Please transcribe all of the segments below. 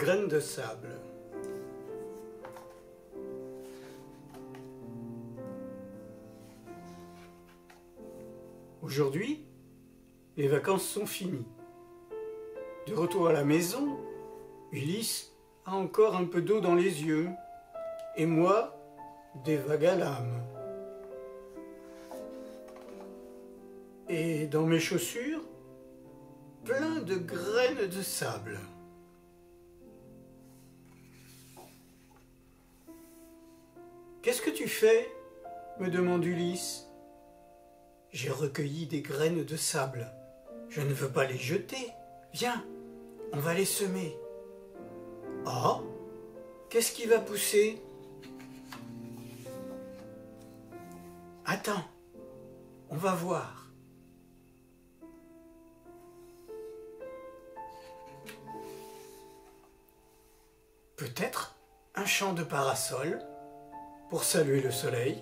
Graines de sable. Aujourd'hui, les vacances sont finies. De retour à la maison, Ulysse a encore un peu d'eau dans les yeux, et moi, des vagues à l'âme. Et dans mes chaussures, plein de graines de sable. Qu'est-ce que tu fais? Me demande Ulysse. J'ai recueilli des graines de sable. Je ne veux pas les jeter. Viens, on va les semer. Oh, qu'est-ce qui va pousser? Attends, on va voir. Peut-être un champ de parasol pour saluer le soleil.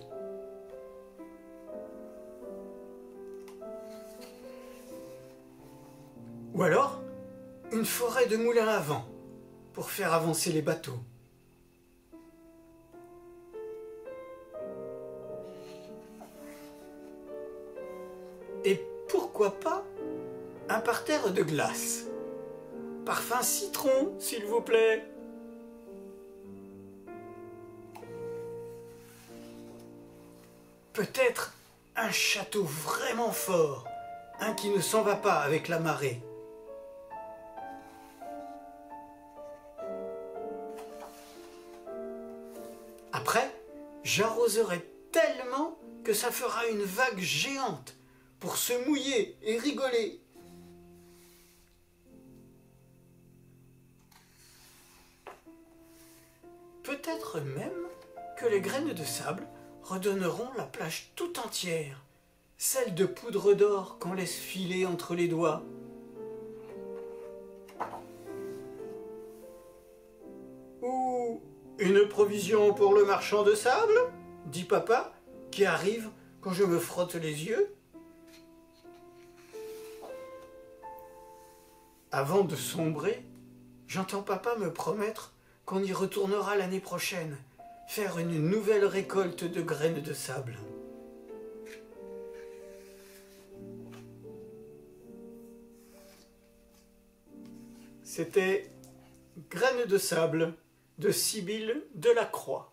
Ou alors, une forêt de moulins à vent pour faire avancer les bateaux. Et pourquoi pas un parterre de glace? Parfum citron, s'il vous plaît. Peut-être un château vraiment fort, un qui ne s'en va pas avec la marée. Après, j'arroserai tellement que ça fera une vague géante pour se mouiller et rigoler. Peut-être même que les graines de sable redonneront la plage tout entière, celle de poudre d'or qu'on laisse filer entre les doigts. Ou une provision pour le marchand de sable, dit papa, qui arrive quand je me frotte les yeux. Avant de sombrer, j'entends papa me promettre qu'on y retournera l'année prochaine, faire une nouvelle récolte de graines de sable. C'était Graines de sable de Sibylle Delacroix.